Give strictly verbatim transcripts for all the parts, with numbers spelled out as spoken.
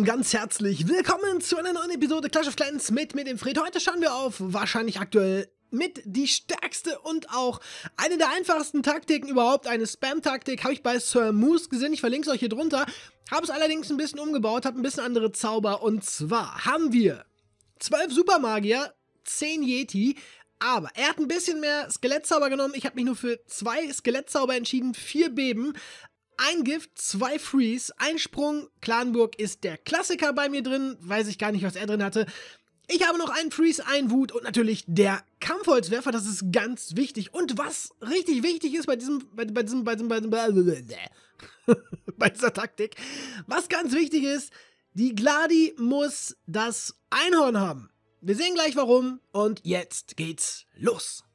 und ganz herzlich willkommen zu einer neuen Episode Clash of Clans mit mir, dem Fred. Heute schauen wir auf wahrscheinlich aktuell mit die stärkste und auch eine der einfachsten Taktiken überhaupt. Eine Spam-Taktik habe ich bei Sir Moose gesehen. Ich verlinke es euch hier drunter. Habe es allerdings ein bisschen umgebaut, habe ein bisschen andere Zauber. Und zwar haben wir zwölf Supermagier, zehn Yeti. Aber er hat ein bisschen mehr Skelettzauber genommen. Ich habe mich nur für zwei Skelettzauber entschieden, vier Beben. Ein Gift, zwei Freeze, ein Sprung. Clanburg ist der Klassiker bei mir drin. Weiß ich gar nicht, was er drin hatte. Ich habe noch einen Freeze, einen Wut und natürlich der Kampfholzwerfer. Das ist ganz wichtig. Und was richtig wichtig ist bei diesem, bei, bei diesem, bei diesem, bei diesem, bei dieser Taktik, was ganz wichtig ist, die Gladi muss das Einhorn haben. Wir sehen gleich warum und jetzt geht's los.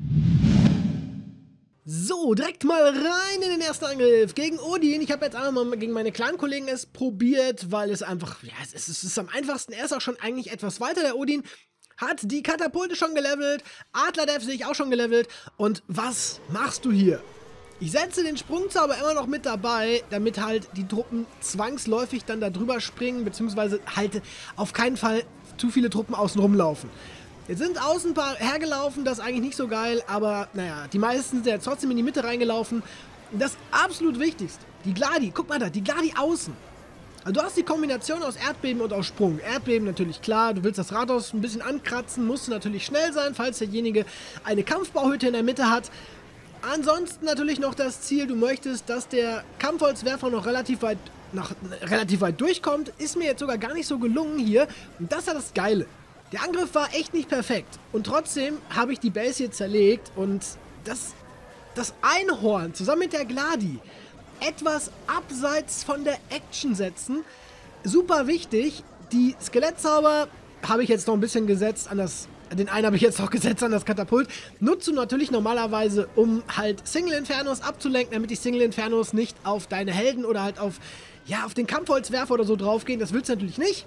So, direkt mal rein in den ersten Angriff gegen Odin. Ich habe jetzt einfach mal gegen meine Clan-Kollegen es probiert, weil es einfach, ja, es ist, es ist am einfachsten. Er ist auch schon eigentlich etwas weiter, der Odin. Hat die Katapulte schon gelevelt, Adlerdev sehe ich auch schon gelevelt. Und was machst du hier? Ich setze den Sprungzauber immer noch mit dabei, damit halt die Truppen zwangsläufig dann da drüber springen, beziehungsweise halt auf keinen Fall zu viele Truppen außen rumlaufen. Jetzt sind außen ein paar hergelaufen, das ist eigentlich nicht so geil, aber naja, die meisten sind ja trotzdem in die Mitte reingelaufen. Und das absolut Wichtigste, die Gladi, guck mal da, die Gladi außen. Also du hast die Kombination aus Erdbeben und aus Sprung. Erdbeben natürlich klar, du willst das Rathaus ein bisschen ankratzen, musst du natürlich schnell sein, falls derjenige eine Kampfbauhütte in der Mitte hat. Ansonsten natürlich noch das Ziel, du möchtest, dass der Kampfholzwerfer noch relativ weit, noch relativ weit durchkommt. Ist mir jetzt sogar gar nicht so gelungen hier. Und das ist ja das Geile. Der Angriff war echt nicht perfekt. Und trotzdem habe ich die Base hier zerlegt. Und das, das Einhorn zusammen mit der Gladi etwas abseits von der Action setzen. Super wichtig. Die Skelettzauber habe ich jetzt noch ein bisschen gesetzt an das... Den einen habe ich jetzt noch gesetzt an das Katapult. Nutze natürlich normalerweise, um halt Single-Infernos abzulenken, damit die Single-Infernos nicht auf deine Helden oder halt auf, ja, auf den Kampfholzwerfer oder so draufgehen. Das willst du natürlich nicht.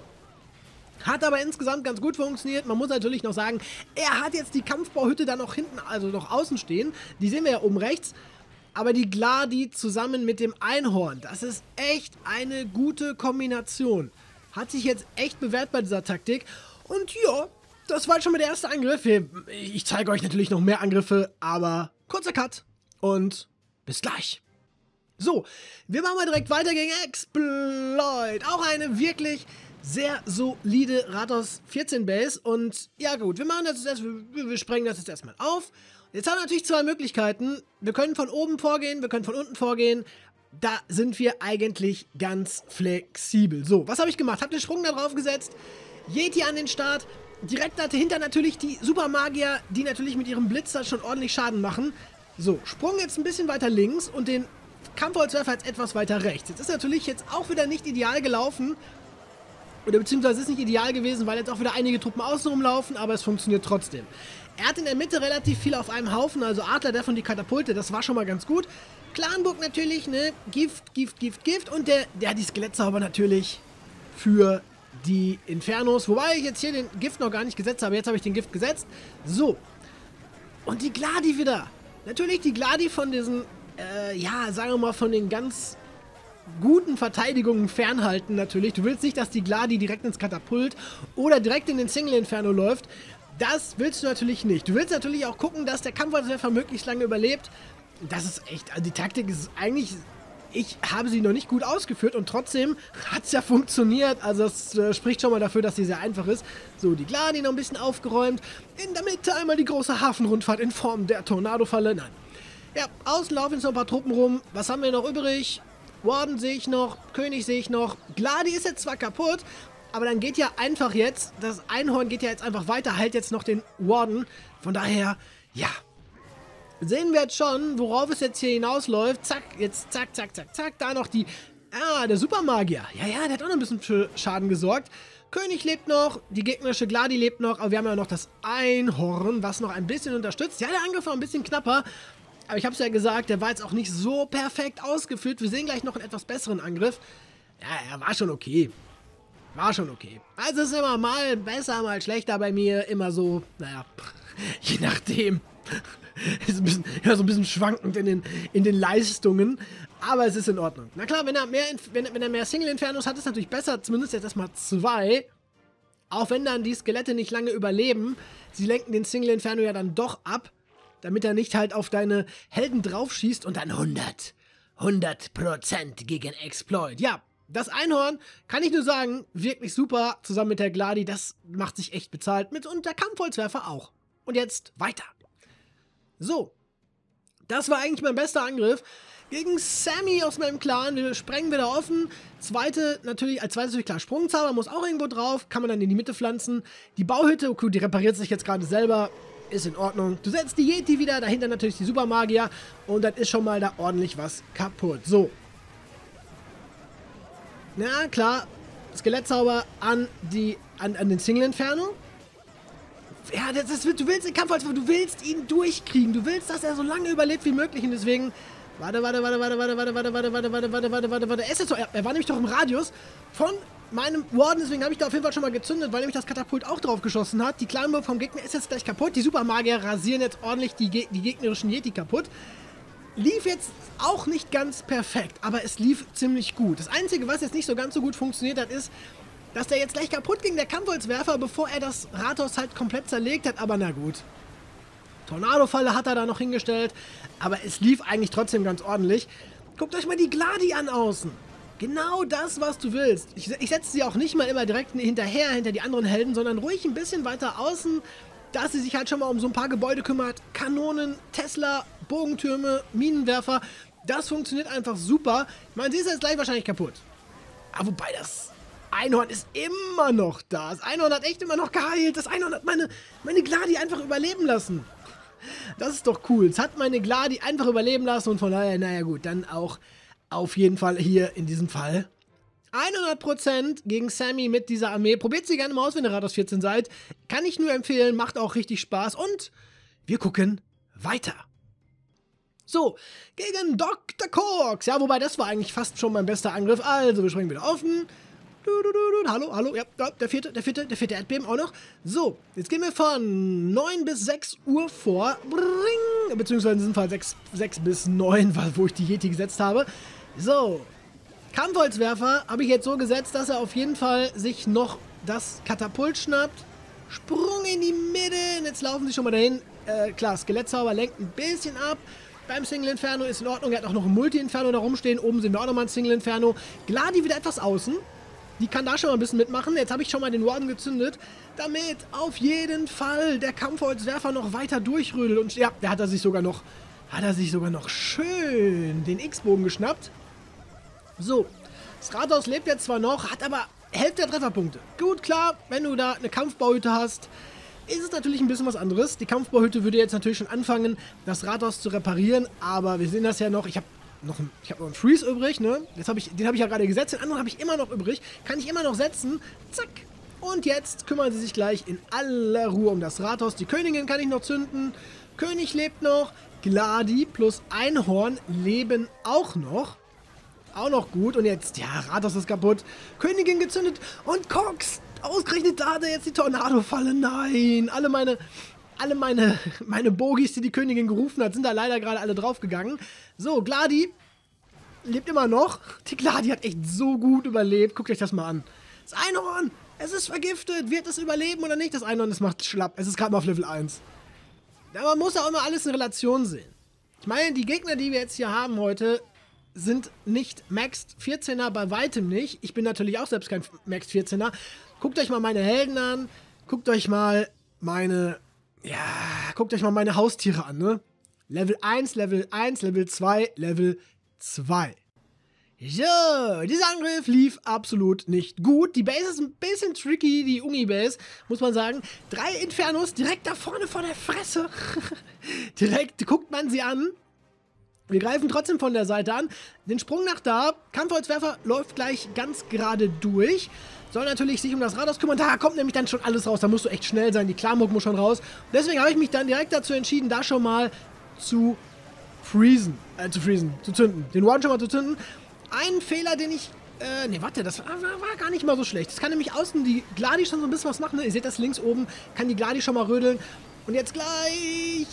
Hat aber insgesamt ganz gut funktioniert. Man muss natürlich noch sagen, er hat jetzt die Kampfbauhütte da noch hinten, also noch außen stehen. Die sehen wir ja oben rechts. Aber die Gladi zusammen mit dem Einhorn, das ist echt eine gute Kombination. Hat sich jetzt echt bewährt bei dieser Taktik. Und ja, das war schon mal der erste Angriff. Ich zeige euch natürlich noch mehr Angriffe, aber kurzer Cut und bis gleich. So, wir machen mal direkt weiter gegen Exploit. Auch eine wirklich sehr solide Rathaus vierzehn Base. Und ja gut, wir machen das jetzt erst, wir, wir sprengen das jetzt erstmal auf. Jetzt haben wir natürlich zwei Möglichkeiten. Wir können von oben vorgehen, wir können von unten vorgehen. Da sind wir eigentlich ganz flexibel. So, was habe ich gemacht? Hab den Sprung da drauf gesetzt. Yeti an den Start. Direkt dahinter natürlich die Supermagier, die natürlich mit ihrem Blitz da schon ordentlich Schaden machen. So, Sprung jetzt ein bisschen weiter links und den Kampfholzwerfer jetzt etwas weiter rechts. Jetzt ist natürlich jetzt auch wieder nicht ideal gelaufen. Oder beziehungsweise ist nicht ideal gewesen, weil jetzt auch wieder einige Truppen außen rumlaufen, aber es funktioniert trotzdem. Er hat in der Mitte relativ viel auf einem Haufen, also Adler, der von die Katapulte, das war schon mal ganz gut. Clanburg natürlich, ne, Gift, Gift, Gift, Gift und der, der die Skelettzauber natürlich für die Infernos, wobei ich jetzt hier den Gift noch gar nicht gesetzt habe. Jetzt habe ich den Gift gesetzt. So. Und die Gladi wieder. Natürlich die Gladi von diesen, äh, ja, sagen wir mal, von den ganz guten Verteidigungen fernhalten natürlich. Du willst nicht, dass die Gladi direkt ins Katapult oder direkt in den Single-Inferno läuft. Das willst du natürlich nicht. Du willst natürlich auch gucken, dass der Kampfholzwerfer möglichst lange überlebt. Das ist echt, also die Taktik ist eigentlich... Ich habe sie noch nicht gut ausgeführt und trotzdem hat es ja funktioniert. Also das äh, spricht schon mal dafür, dass sie sehr einfach ist. So, die Gladi noch ein bisschen aufgeräumt. In der Mitte einmal die große Hafenrundfahrt in Form der Tornadofalle. Nein. Ja, außen laufen jetzt noch ein paar Truppen rum. Was haben wir noch übrig? Warden sehe ich noch, König sehe ich noch. Gladi ist jetzt zwar kaputt, aber dann geht ja einfach jetzt, das Einhorn geht ja jetzt einfach weiter, halt jetzt noch den Warden. Von daher, ja. Sehen wir jetzt schon, worauf es jetzt hier hinausläuft. Zack, jetzt zack, zack, zack, zack. Da noch die... Ah, der Supermagier. Ja, ja, der hat auch noch ein bisschen für Schaden gesorgt. König lebt noch, die gegnerische Gladi lebt noch, aber wir haben ja noch das Einhorn, was noch ein bisschen unterstützt. Ja, der Angriff war ein bisschen knapper, aber ich habe es ja gesagt, der war jetzt auch nicht so perfekt ausgeführt. Wir sehen gleich noch einen etwas besseren Angriff. Ja, er war schon okay. War schon okay. Also es ist immer mal besser, mal schlechter bei mir. Immer so, naja, je nachdem. ist ein bisschen, ja, so ein bisschen schwankend in den, in den Leistungen, aber es ist in Ordnung. Na klar, wenn er mehr, wenn, wenn er mehr Single-Infernos hat, ist natürlich besser, zumindest jetzt erstmal zwei. Auch wenn dann die Skelette nicht lange überleben, sie lenken den Single-Inferno ja dann doch ab, damit er nicht halt auf deine Helden draufschießt und dann hundert, hundert Prozent gegen Exploit. Ja, das Einhorn, kann ich nur sagen, wirklich super, zusammen mit der Gladi, das macht sich echt bezahlt mit und der Kampfholzwerfer auch. Und jetzt weiter. So, das war eigentlich mein bester Angriff gegen Sammy aus meinem Clan. Wir sprengen wieder offen. Zweite natürlich, als zweites natürlich klar, Sprungzauber muss auch irgendwo drauf, kann man dann in die Mitte pflanzen. Die Bauhütte, okay, die repariert sich jetzt gerade selber, ist in Ordnung. Du setzt die Yeti wieder, dahinter natürlich die Supermagier und dann ist schon mal da ordentlich was kaputt. So. Na klar, Skelettzauber an, die, an, an den Single-Inferno. Ja, das ist, du willst den Kampfholzwerfer, du willst ihn durchkriegen. Du willst, dass er so lange überlebt wie möglich und deswegen... Warte, warte, warte, warte, warte, warte, warte, warte, warte, warte, warte, warte, warte, warte. Er, ist jetzt so, er, er war nämlich doch im Radius von meinem Warden, deswegen habe ich da auf jeden Fall schon mal gezündet, weil nämlich das Katapult auch drauf geschossen hat. Die Clanburg vom Gegner ist jetzt gleich kaputt. Die Supermagier rasieren jetzt ordentlich die, die gegnerischen Yeti kaputt. Lief jetzt auch nicht ganz perfekt, aber es lief ziemlich gut. Das Einzige, was jetzt nicht so ganz so gut funktioniert hat, ist, dass der jetzt gleich kaputt ging, der Kampfholzwerfer, bevor er das Rathaus halt komplett zerlegt hat, aber na gut. Tornado-Falle hat er da noch hingestellt, aber es lief eigentlich trotzdem ganz ordentlich. Guckt euch mal die Gladi an außen. Genau das, was du willst. Ich, ich setze sie auch nicht mal immer direkt hinterher, hinter die anderen Helden, sondern ruhig ein bisschen weiter außen, dass sie sich halt schon mal um so ein paar Gebäude kümmert. Kanonen, Tesla, Bogentürme, Minenwerfer. Das funktioniert einfach super. Ich meine, sie ist jetzt gleich wahrscheinlich kaputt. Aber wobei das Einhorn ist immer noch da. Das Einhorn hat echt immer noch geheilt. Das Einhorn hat meine, meine Gladi einfach überleben lassen. Das ist doch cool. Es hat meine Gladi einfach überleben lassen und von daher, naja gut, dann auch auf jeden Fall hier in diesem Fall hundert Prozent gegen Sammy mit dieser Armee. Probiert sie gerne mal aus, wenn ihr Rathaus vierzehn seid. Kann ich nur empfehlen, macht auch richtig Spaß. Und wir gucken weiter. So, gegen Doktor Koks. Ja, wobei das war eigentlich fast schon mein bester Angriff. Also, wir springen wieder offen. Du, du, du, du. Hallo, hallo. Ja, der vierte, der vierte, der vierte Erdbeben auch noch. So, jetzt gehen wir von neun bis sechs Uhr vor. Bring, beziehungsweise in diesem Fall sechs bis neun, wo ich die Yeti gesetzt habe. So. Kampfholzwerfer habe ich jetzt so gesetzt, dass er auf jeden Fall sich noch das Katapult schnappt. Sprung in die Mitte. Und jetzt laufen sie schon mal dahin. Äh, klar, Skelettzauber lenkt ein bisschen ab. Beim Single-Inferno ist in Ordnung. Er hat auch noch ein Multi-Inferno da rumstehen. Oben sehen wir auch nochmal ein Single-Inferno. Gladi wieder etwas außen. Die kann da schon mal ein bisschen mitmachen. Jetzt habe ich schon mal den Warden gezündet. Damit auf jeden Fall der Kampfholzwerfer noch weiter durchrödelt. Und ja, der hat er sich sogar noch, hat er sich sogar noch schön den X-Bogen geschnappt. So, das Rathaus lebt jetzt zwar noch, hat aber Hälfte der Trefferpunkte. Gut, klar, wenn du da eine Kampfbauhütte hast, ist es natürlich ein bisschen was anderes. Die Kampfbauhütte würde jetzt natürlich schon anfangen, das Rathaus zu reparieren, aber wir sehen das ja noch. Ich habe noch, ein, ich hab noch einen Freeze übrig, ne? Jetzt hab ich, den habe ich ja gerade gesetzt, den anderen habe ich immer noch übrig. Kann ich immer noch setzen. Zack. Und jetzt kümmern sie sich gleich in aller Ruhe um das Rathaus. Die Königin kann ich noch zünden. König lebt noch. Gladi plus Einhorn leben auch noch. Auch noch gut. Und jetzt, ja, Rathaus ist kaputt. Königin gezündet. Und Cox, ausgerechnet da hat er jetzt die Tornado-Falle. Nein, alle meine, alle meine, meine Bogies, die die Königin gerufen hat, sind da leider gerade alle draufgegangen. So, Gladi lebt immer noch. Die Gladi hat echt so gut überlebt. Guckt euch das mal an. Das Einhorn, es ist vergiftet. Wird es überleben oder nicht? Das Einhorn, es macht schlapp. Es ist gerade mal auf Level eins. Ja, man muss ja auch immer alles in Relation sehen. Ich meine, die Gegner, die wir jetzt hier haben heute, sind nicht Maxed vierzehner, bei weitem nicht. Ich bin natürlich auch selbst kein Maxed vierzehner. Guckt euch mal meine Helden an. Guckt euch mal meine, ja, guckt euch mal meine Haustiere an, ne? Level eins, Level eins, Level zwei, Level zwei. So, dieser Angriff lief absolut nicht gut. Die Base ist ein bisschen tricky, die Uni-Base, muss man sagen. Drei Infernos direkt da vorne vor der Fresse. Direkt guckt man sie an. Wir greifen trotzdem von der Seite an. Den Sprung nach da. Kampfholzwerfer läuft gleich ganz gerade durch. Soll natürlich sich um das Rathaus kümmern. Da kommt nämlich dann schon alles raus. Da musst du echt schnell sein. Die Klamuk muss schon raus. Und deswegen habe ich mich dann direkt dazu entschieden, da schon mal zu freezen. Äh, zu freezen. Zu zünden. Den One schon mal zu zünden. Ein Fehler, den ich... Äh, ne, warte. Das war, war gar nicht mal so schlecht. Das kann nämlich außen die Gladi schon so ein bisschen was machen. Ne? Ihr seht das links oben. Kann die Gladi schon mal rödeln. Und jetzt gleich... ist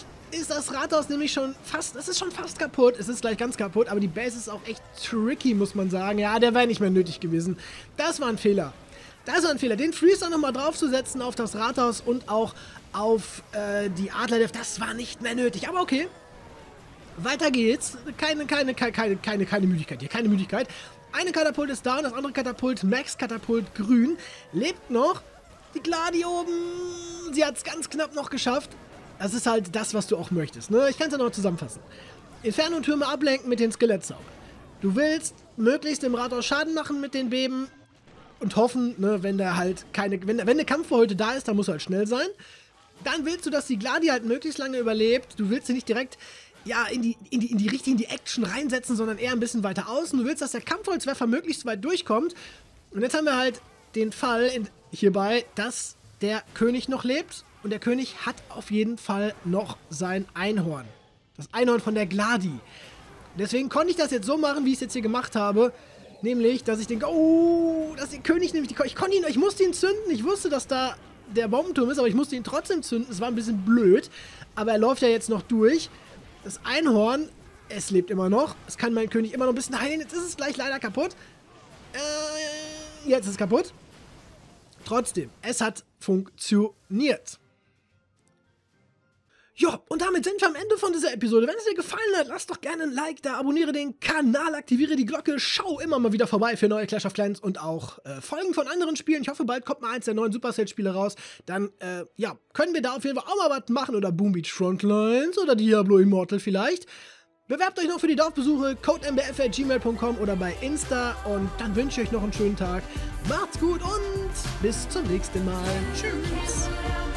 ist das Rathaus nämlich schon fast, es ist schon fast kaputt, es ist gleich ganz kaputt, aber die Base ist auch echt tricky, muss man sagen. Ja, der wäre nicht mehr nötig gewesen. Das war ein Fehler. Das war ein Fehler. Den Freeze dann nochmal draufzusetzen auf das Rathaus und auch auf äh, die Adlerdev, das war nicht mehr nötig, aber okay. Weiter geht's. Keine, keine, keine, keine, keine Müdigkeit hier, keine Müdigkeit. Eine Katapult ist da und das andere Katapult, Max Katapult Grün, lebt noch. Die Gladi oben, sie hat es ganz knapp noch geschafft. Das ist halt das, was du auch möchtest, ne? Ich kann es ja noch zusammenfassen. Inferno-Türme ablenken mit den Skelettzaubern. Du willst möglichst dem Rathaus Schaden machen mit den Beben und hoffen, ne, wenn der halt keine, wenn, wenn eine Kampfbeute da ist, dann muss er halt schnell sein. Dann willst du, dass die Gladi halt möglichst lange überlebt. Du willst sie nicht direkt ja, in die, in die, in die richtig in die Action reinsetzen, sondern eher ein bisschen weiter außen. Du willst, dass der Kampfholzwerfer möglichst weit durchkommt. Und jetzt haben wir halt den Fall in, hierbei, dass der König noch lebt. Und der König hat auf jeden Fall noch sein Einhorn. Das Einhorn von der Gladi. Deswegen konnte ich das jetzt so machen, wie ich es jetzt hier gemacht habe. Nämlich, dass ich denke, oh, dass der König nämlich, ich konnte ihn, ich musste ihn zünden. Ich wusste, dass da der Bombenturm ist, aber ich musste ihn trotzdem zünden. Es war ein bisschen blöd. Aber er läuft ja jetzt noch durch. Das Einhorn, es lebt immer noch. Es kann mein König immer noch ein bisschen heilen. Jetzt ist es gleich leider kaputt. Äh, jetzt ist es kaputt. Trotzdem, es hat funktioniert. Ja, und damit sind wir am Ende von dieser Episode. Wenn es dir gefallen hat, lass doch gerne ein Like da, abonniere den Kanal, aktiviere die Glocke, schau immer mal wieder vorbei für neue Clash of Clans und auch äh, Folgen von anderen Spielen. Ich hoffe, bald kommt mal eins der neuen Supercell-Spiele raus. Dann, äh, ja, können wir da auf jeden Fall auch mal was machen oder Boom Beach Frontlines oder Diablo Immortal vielleicht. Bewerbt euch noch für die Dorfbesuche, code m b f at gmail punkt com oder bei Insta und dann wünsche ich euch noch einen schönen Tag. Macht's gut und bis zum nächsten Mal. Tschüss.